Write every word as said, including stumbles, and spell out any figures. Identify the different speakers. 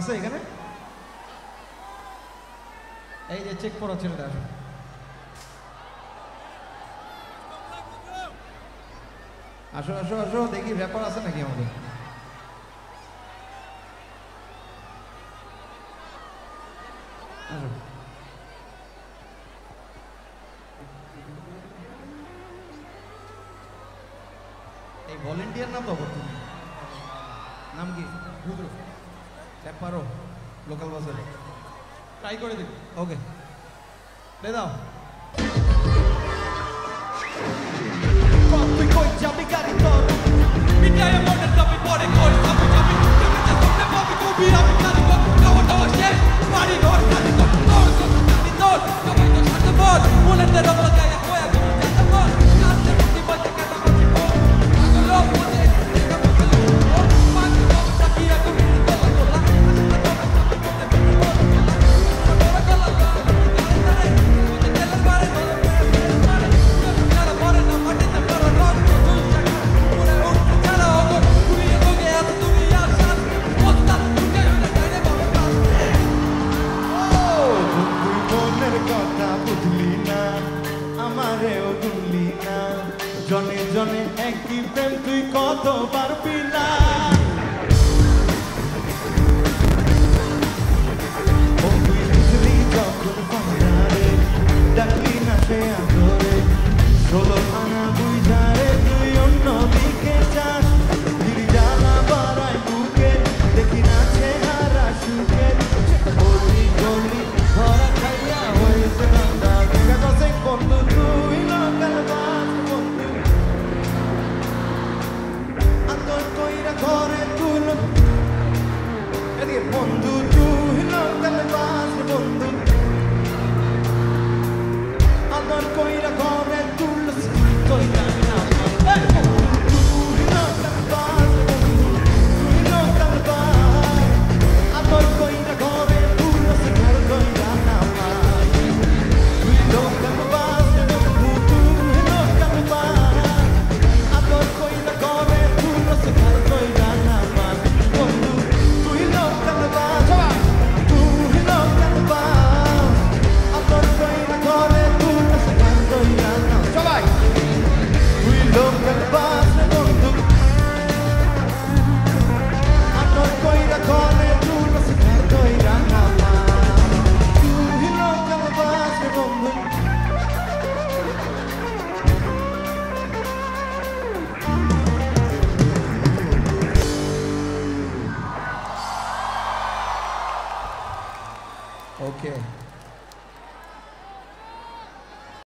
Speaker 1: আছে এখানে? এই যে চেক করা ছেলেটা আসো। আসো আসো আসো দেখি ব্যাপার আছে নাকি আমাদের। আসো। এই ভলেন্টিয়ার নাম তো তুমি নাম কি? রুদ্র। ট্যাপ পারো লোকাল বাসে? ট্রাই করে দিবি। ওকে দে দাও। তুই কই যাবি গাড়ি তোর মিটারে মনে যাবি পরে কই যাবি যাবি তুমি যে তোকে পাবি কবি আমি গাড়ি কর খাওয়া দাওয়া শেষ বাড়ি ঘর গাড়ি কর তোর তোর গাড়ি তোর সবাই তো সাথে বল মনে তে রঙ লাগায় হয়ে তুমি যেতে বল কাছে মুক্তি বলতে কথা বলছি ও আগলো বলে দেখা বলছি ও পাঁচ দশ টাকিয়া তুমি তোলা তোলা জনে জনে একই প্রেম তুই কত পারবি না ও তুই বুঝলি যখন পাহাড়ে ডাকলি না সে আদরে ষোলো আনা বুঝারে তুই অন্য দিকে যাস দিল জ্বালা বাড়ায় বুকে দেখি না চেহারা সুখে গলি গলি ধরা খাইয়া হয়েছে বান্দা দেখা গেছে বন্ধু তুই লোকাল বাস বন্ধু আদর কইরা ঘরে তুল এদিকে বন্ধু তুই লোকাল বাস বন্ধু আদর কইরা ঘরে তুল কইরা না তুই লোকাল বাস বন্ধু তুই লোকাল বাস আদর কইরা ঘরে তুল ঘর কইরা না তুই লোকাল বাস বন্ধু তুই লোকাল বাস আদর কইরা ঘরে তুল ঘর কইরা না বন্ধু তুই লোকাল বাস তুই লোকাল বাস আদর কইরা ঘরে তুল ঘর কইরা না সবাই তুই লোকাল বাস বন্ধু আদর কইরা ঘরে তুল ঘর কইরা না তুই লোকাল বাস বন্ধু Okay.